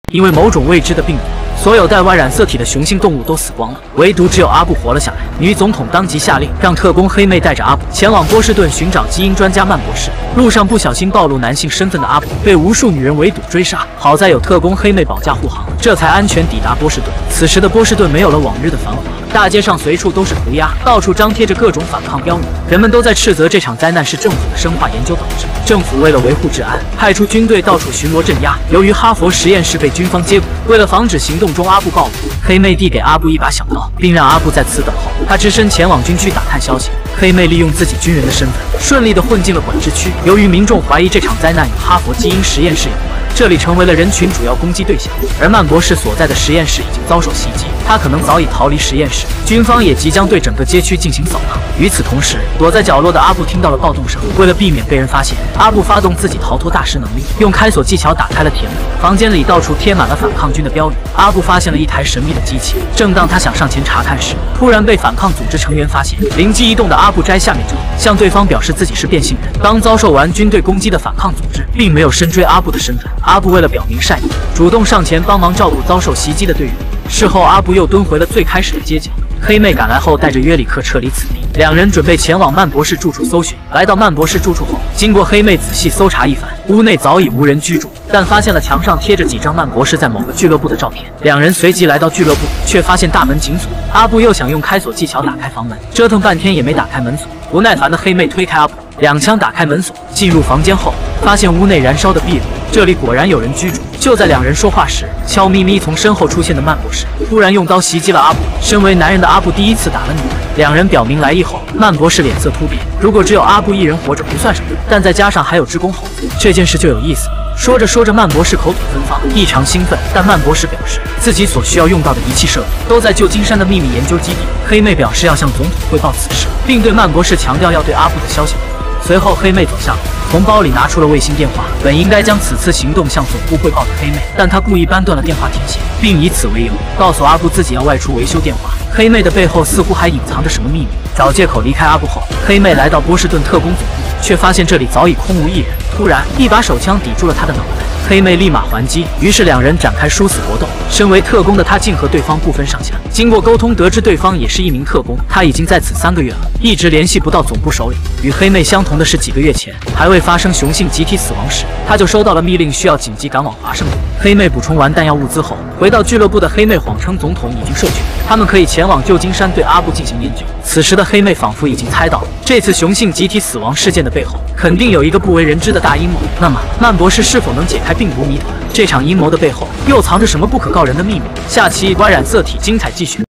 因为某种未知的病毒。 所有带 Y 染色体的雄性动物都死光了，唯独只有阿布活了下来。女总统当即下令，让特工黑妹带着阿布前往波士顿寻找基因专家曼博士。路上不小心暴露男性身份的阿布，被无数女人围堵追杀，好在有特工黑妹保驾护航，这才安全抵达波士顿。此时的波士顿没有了往日的繁华，大街上随处都是涂鸦，到处张贴着各种反抗标语，人们都在斥责这场灾难是政府的生化研究导致。政府为了维护治安，派出军队到处巡逻镇压。由于哈佛实验室被军方接管，为了防止行动中阿布暴露，黑妹递给阿布一把小刀，并让阿布在此等候。他只身前往军区打探消息。黑妹利用自己军人的身份，顺利地混进了管制区。由于民众怀疑这场灾难与哈佛基因实验室有关，这里成为了人群主要攻击对象。而曼博士所在的实验室已经遭受袭击，他可能早已逃离实验室。军方也即将对整个街区进行扫荡。与此同时，躲在角落的阿布听到了暴动声，为了避免被人发现，阿布发动自己逃脱大师能力，用开锁技巧打开了铁门。房间里到处贴满了反抗军的标语。阿布发现了一台神秘的机器，正当他想上前查看时，突然被反抗组织成员发现。灵机一动的阿布摘下面罩，向对方表示自己是变性人。当遭受完军队攻击的反抗组织并没有深追阿布的身份，阿布为了表明善意，主动上前帮忙照顾遭受袭击的队员。事后，阿布又蹲回了最开始的街角。黑妹赶来后，带着约里克撤离此地。两人准备前往曼博士住处搜寻。来到曼博士住处后，经过黑妹仔细搜查一番，屋内早已无人居住，但发现了墙上贴着几张曼博士在某个俱乐部的照片。两人随即来到俱乐部，却发现大门紧锁。阿布又想用开锁技巧打开房门，折腾半天也没打开门锁。不耐烦的黑妹推开阿布，两枪打开门锁，进入房间后，发现屋内燃烧的壁炉，这里果然有人居住。就在两人说话时，悄咪咪从身后出现的曼博士突然用刀袭击了阿布。身为男人的阿布第一次打了女人。两人表明来意后，曼博士脸色突变。如果只有阿布一人活着不算什么，但再加上还有只公猴子，这件事就有意思。说着说着，曼博士口吐芬芳，异常兴奋。但曼博士表示，自己所需要用到的仪器设备都在旧金山的秘密研究基地。黑妹表示要向总统汇报此事，并对曼博士强调要对阿布的消息。随后，黑妹走向从包里拿出了卫星电话，本应该将此次行动向总部汇报的黑妹，但她故意扳断了电话天线，并以此为由告诉阿布自己要外出维修电话。黑妹的背后似乎还隐藏着什么秘密。找借口离开阿布后，黑妹来到波士顿特工总部，却发现这里早已空无一人。突然，一把手枪抵住了她的脑袋，黑妹立马还击，于是两人展开殊死搏斗。身为特工的她竟和对方不分上下。经过沟通，得知对方也是一名特工，他已经在此3个月了，一直联系不到总部首领。与黑妹相同的是，几个月前还未发生雄性集体死亡时，他就收到了密令，需要紧急赶往华盛顿。黑妹补充完弹药物资后，回到俱乐部的黑妹谎称总统已经授权，他们可以前往旧金山对阿布进行研究。此时的黑妹仿佛已经猜到了这次雄性集体死亡事件的背后，肯定有一个不为人知的大阴谋。那么，曼博士是否能解开病毒谜团？这场阴谋的背后又藏着什么不可告人的秘密？下期Y染色体精彩继续。